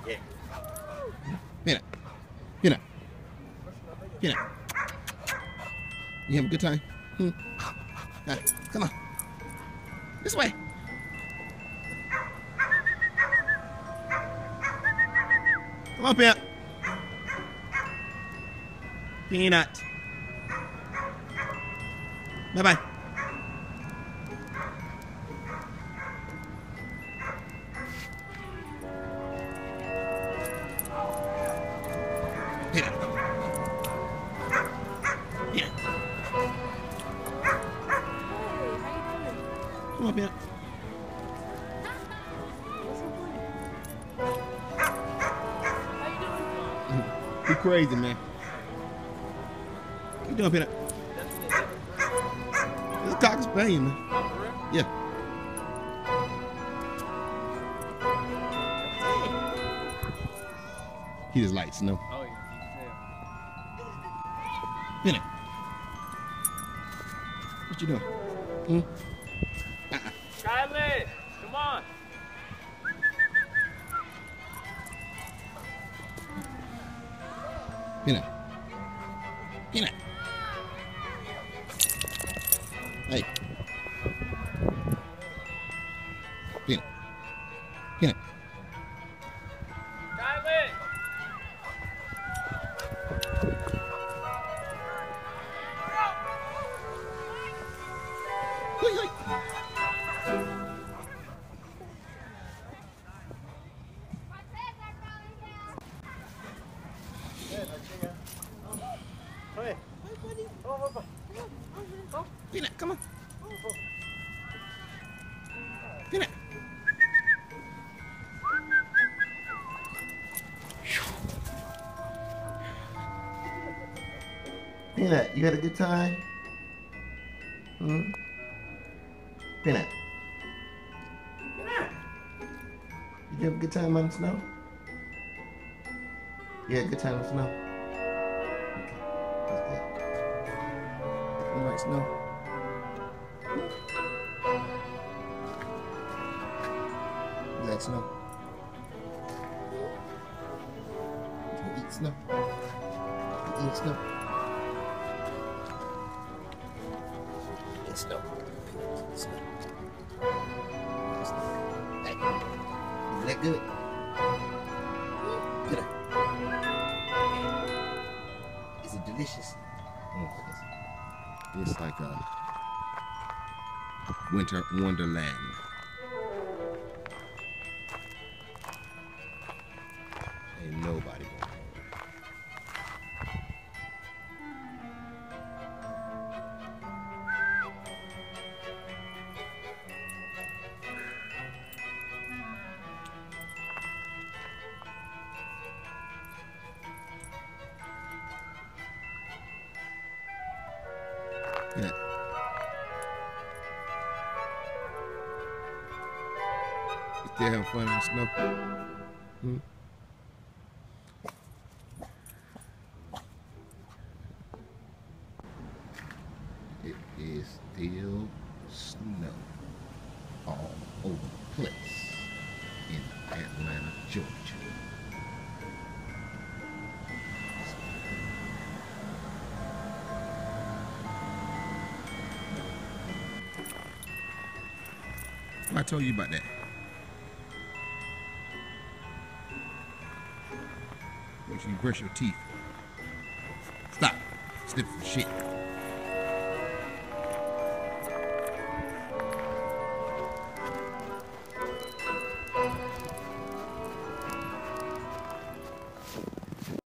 Yeah. Peanut. Peanut. Peanut. You have a good time? Come on. This way. Come on, Peanut. Peanut. Bye-bye. Peanut. Peanut. Come on, Peanut. You crazy, man. What you doing, Peanut? This is a Cocker Spaniel, man. Yeah. He just likes snow. Oh, yeah, you can Peanut. What you doing? Kylie, come on. Peanut. Peanut. Hey. Peanut. Peanut. Kylie. Hoi, hoi. Peanut, come on. Peanut. Peanut, you had a good time? Peanut. Did you have a good time on the snow? You had a good time on the snow? Okay, that's good. You like snow? You like snow? You eat snow? You eat snow? Eat snow. Snow. Hey, is that good? Good. Is it delicious? It's like a winter wonderland. Ain't nobody going home. Yeah. You still having fun in the snow? It is still snow all over the place in Atlanta, Georgia. I told you about that. Make sure you brush your teeth. Stop. Sniffing shit.